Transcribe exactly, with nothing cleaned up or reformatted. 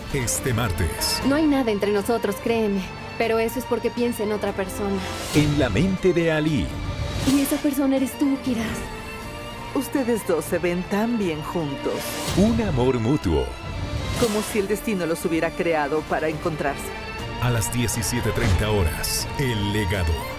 Este martes. No hay nada entre nosotros, créeme. Pero eso es porque piensa en otra persona. En la mente de Ali. Y esa persona eres tú, Kiraz. Ustedes dos se ven tan bien juntos. Un amor mutuo. Como si el destino los hubiera creado para encontrarse. A las diecisiete treinta horas. El legado.